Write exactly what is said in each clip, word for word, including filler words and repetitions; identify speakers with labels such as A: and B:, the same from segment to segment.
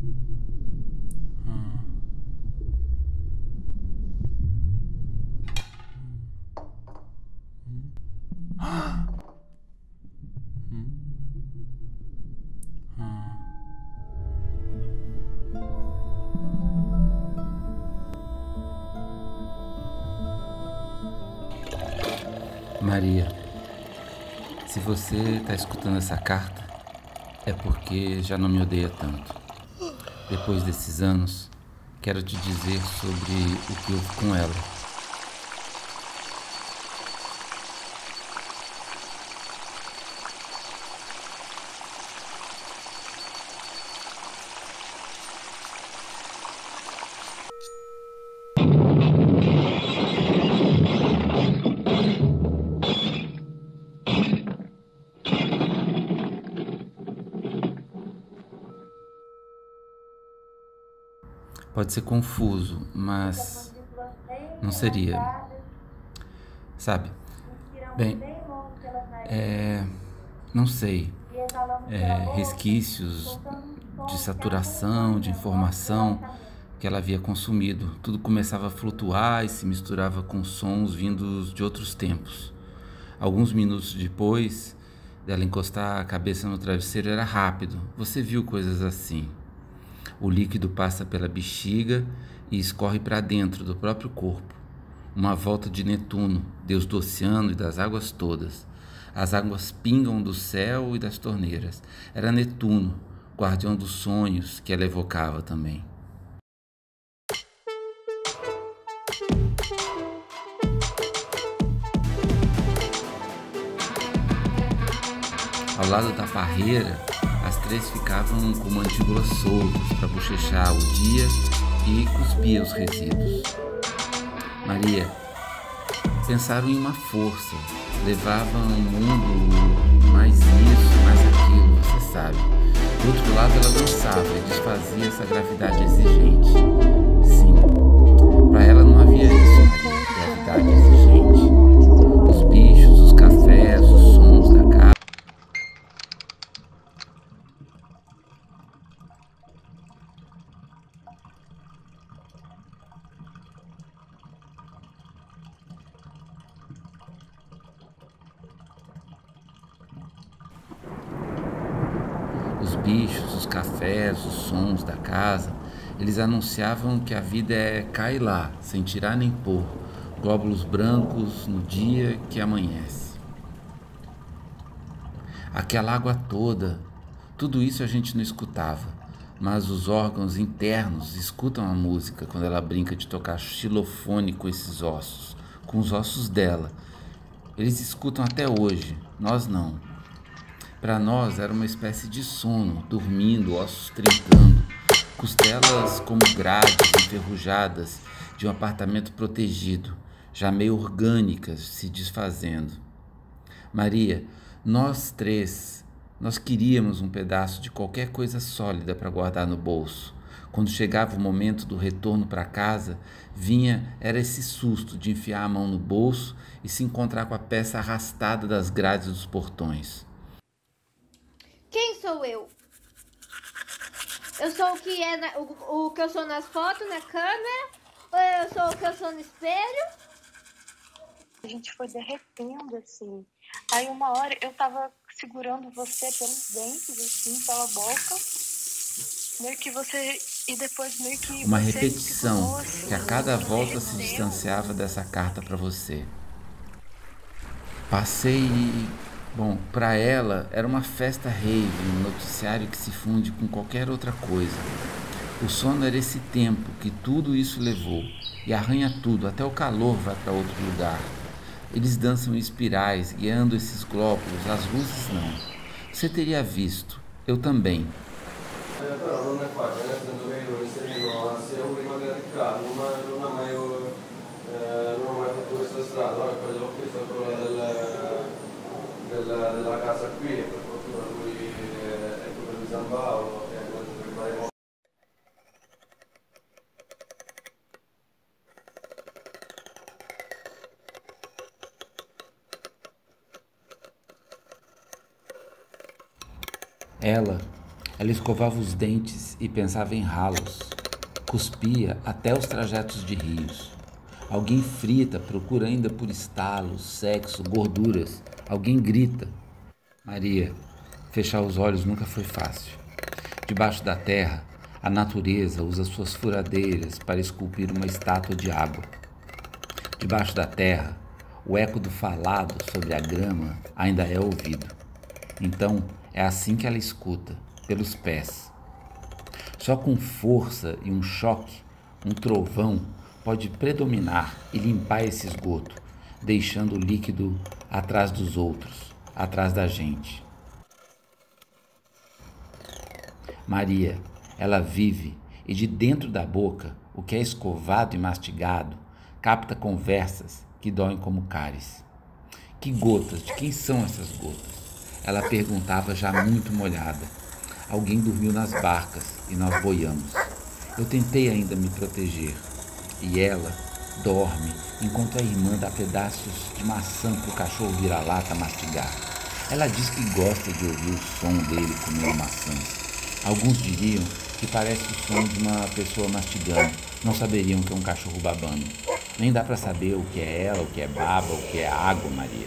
A: Maria, se você está escutando essa carta, é porque já não me odeia tanto. Depois desses anos, quero te dizer sobre o que houve com ela. Pode ser confuso, mas não seria. Sabe? Bem, é, não sei. É, resquícios de saturação, de informação que ela havia consumido. Tudo começava a flutuar e se misturava com sons vindos de outros tempos. Alguns minutos depois dela encostar a cabeça no travesseiro era rápido. Você viu coisas assim. O líquido passa pela bexiga e escorre para dentro do próprio corpo. Uma volta de Netuno, deus do oceano e das águas todas. As águas pingam do céu e das torneiras. Era Netuno, guardião dos sonhos, que ela evocava também. Ao lado da parreira, as três ficavam com mandíbulas soltas para bochechar o dia e cuspir os resíduos. Maria, pensaram em uma força, levavam o mundo mais isso, mais aquilo, você sabe. Do outro lado ela dançava e desfazia essa gravidade exigente. Sim, para ela não havia isso, Maria, gravidade exigente. Os bichos, os cafés, os sons da casa. Os bichos, os cafés, os sons da casa, eles anunciavam que a vida é cá e lá, sem tirar nem pôr, glóbulos brancos no dia que amanhece. Aquela água toda, tudo isso a gente não escutava, mas os órgãos internos escutam a música quando ela brinca de tocar xilofone com esses ossos, com os ossos dela. Eles escutam até hoje, nós não. Para nós era uma espécie de sono, dormindo, ossos trincando, costelas como grades enferrujadas de um apartamento protegido, já meio orgânicas se desfazendo. Maria, nós três, nós queríamos um pedaço de qualquer coisa sólida para guardar no bolso. Quando chegava o momento do retorno para casa, vinha, era esse susto de enfiar a mão no bolso e se encontrar com a peça arrastada das grades dos portões.
B: Quem sou eu? Eu sou o que é na, o, o que eu sou nas fotos, na câmera? Ou eu sou o que eu sou no espelho?
C: A gente foi derretendo, assim. Aí uma hora eu tava segurando você pelos dentes, assim, pela boca. Meio que você... E depois meio que...
A: Uma
C: você
A: repetição
C: segurou, assim,
A: que a cada volta se
C: derreteu.
A: distanciava dessa carta para você. Passei e... Bom, para ela era uma festa rave, um noticiário que se funde com qualquer outra coisa. O sono era esse tempo que tudo isso levou e arranha tudo, até o calor vai para outro lugar. Eles dançam em espirais, guiando esses glóbulos, as luzes não. Você teria visto, eu também.
D: Della, della casa qui e per fortuna lui è quello di San Paolo e è quello di fare.
A: Ela, Ela escovava os dentes e pensava em ralos. Cuspia até os trajetos de rios. Alguém frita, procura ainda por estalos, sexo, gorduras. Alguém grita. Maria, fechar os olhos nunca foi fácil. Debaixo da terra, a natureza usa suas furadeiras para esculpir uma estátua de água. Debaixo da terra, o eco do falado sobre a grama ainda é ouvido. Então, é assim que ela escuta, pelos pés. Só com força e um choque, um trovão pode predominar e limpar esse esgoto, deixando o líquido atrás dos outros, atrás da gente. Maria, ela vive e de dentro da boca, o que é escovado e mastigado, capta conversas que doem como cáries. Que gotas, de quem são essas gotas? Ela perguntava já muito molhada. Alguém dormiu nas barcas e nós boiamos. Eu tentei ainda me proteger. E ela dorme enquanto a irmã dá pedaços de maçã para o cachorro vira-lata mastigar. Ela diz que gosta de ouvir o som dele comer maçãs. Alguns diriam que parece o som de uma pessoa mastigando. Não saberiam que é um cachorro babando. Nem dá para saber o que é ela, o que é baba, o que é água, Maria.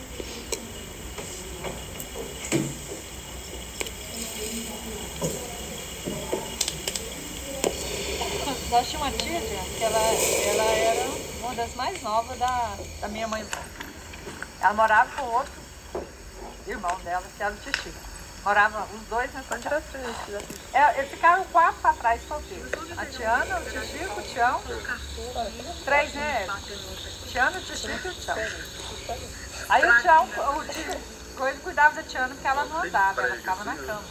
E: Nós tínhamos uma tia, que ela, ela era uma das mais novas da, da minha mãe. Ela morava com outro irmão dela, que era o Titi. Moravam os dois nessa casa. É, eles ficaram quatro para trás solteiros. A Tiana, o Tichico, o Tião. Três, né? Tiana, o Tichico e o Tião. Aí o Tião, o Tichico, ele cuidava da Tiana porque ela não andava, ela ficava na cama.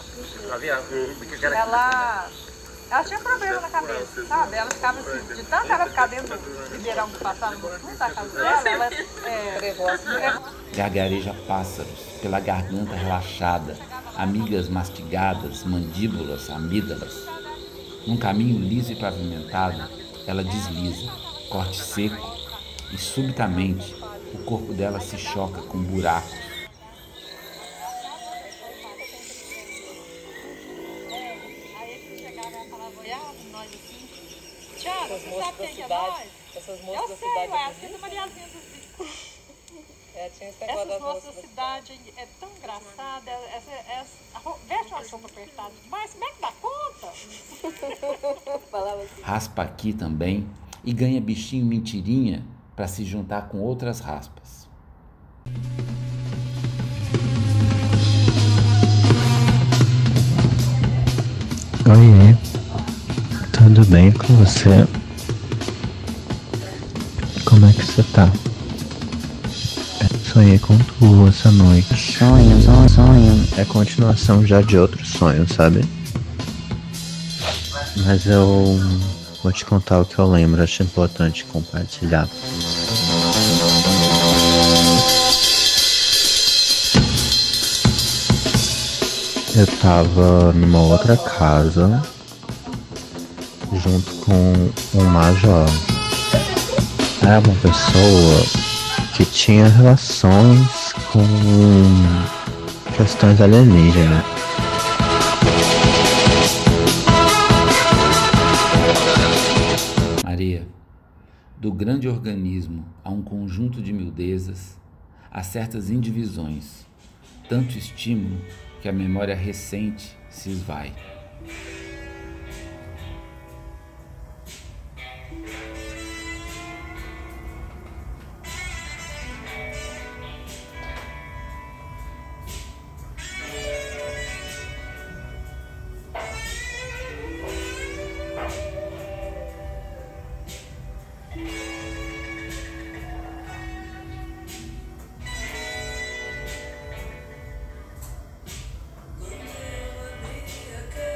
E: Ela... Ela tinha problema na cabeça, sabe? Ela ficava assim, de tanto ela ficar dentro do ribeirão que passava no fundo da casa dela, ela é...
A: Gargareja pássaros, pela garganta relaxada, amigas mastigadas, mandíbulas, amígdalas. Num caminho liso e pavimentado, ela desliza, corte seco, e subitamente o corpo dela se choca com buracos.
E: Tiana, você sabe quem que é nós?
F: Essas moças
E: Eu
F: da
E: sei,
F: cidade.
E: ué, assim da Mariazinha do Zico.
F: É, tinha esse negócio
E: Essas
F: das
E: moças
F: moças
E: da cidade é tão engraçada. Essa, essa, a roupa- veste uma roupa apertada demais, como é que dá conta?
F: Falava assim.
A: Raspa aqui também e ganha bichinho mentirinha para se juntar com outras raspas.
G: Oiê, tudo bem com você? Como é que você tá? Eu sonhei com tu essa noite. Sonho, sonho, sonho. É continuação já de outro sonho, sabe? Mas eu vou te contar o que eu lembro, acho importante compartilhar. Eu tava numa outra casa, junto com um major. Era uma pessoa que tinha relações com questões alienígenas.
A: Maria, do grande organismo a um conjunto de miudezas, há certas indivisões, tanto estímulo que a memória recente se esvai.
H: Good